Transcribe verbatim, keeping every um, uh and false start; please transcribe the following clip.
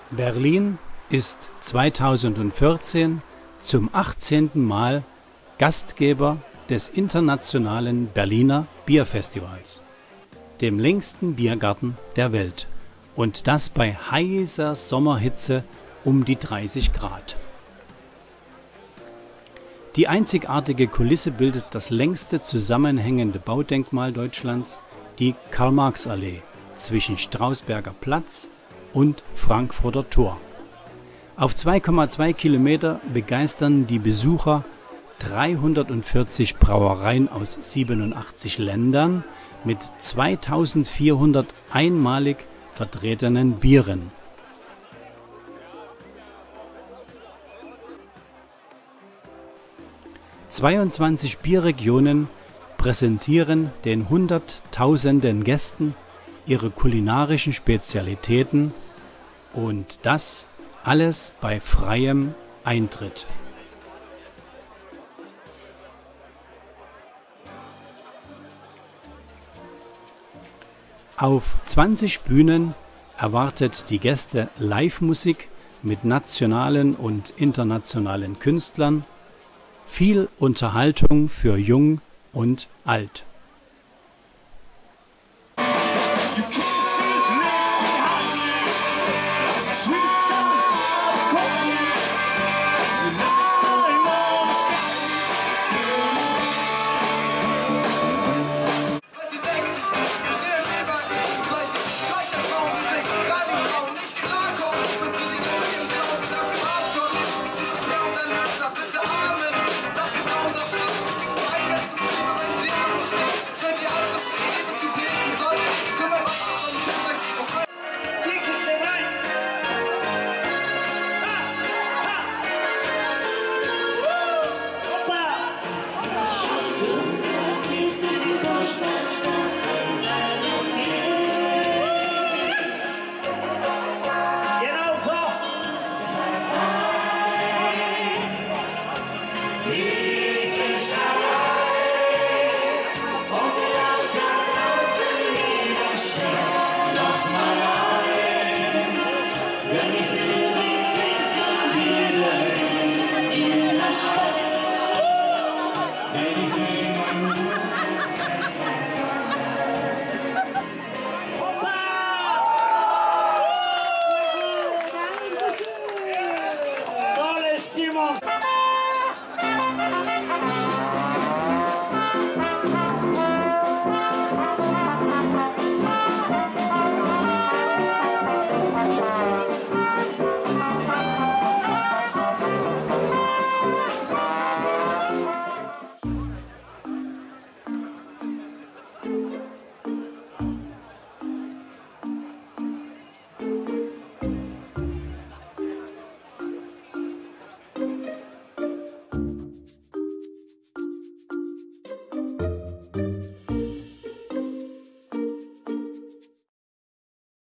Berlin ist zweitausendvierzehn zum achtzehnten Mal Gastgeber des Internationalen Berliner Bierfestivals, dem längsten Biergarten der Welt, und das bei heißer Sommerhitze um die dreißig Grad. Die einzigartige Kulisse bildet das längste zusammenhängende Baudenkmal Deutschlands, die Karl-Marx-Allee zwischen Strausberger Platz und Frankfurter Tor. Auf zwei Komma zwei Kilometer begeistern die Besucher dreihundertvierzig Brauereien aus siebenundachtzig Ländern mit zweitausendvierhundert einmalig vertretenen Bieren. zweiundzwanzig Bierregionen präsentieren den hunderttausenden Gästen ihre kulinarischen Spezialitäten, und das alles bei freiem Eintritt. Auf zwanzig Bühnen erwartet die Gäste Live-Musik mit nationalen und internationalen Künstlern, viel Unterhaltung für Jung und Alt. Wenn ich jemanden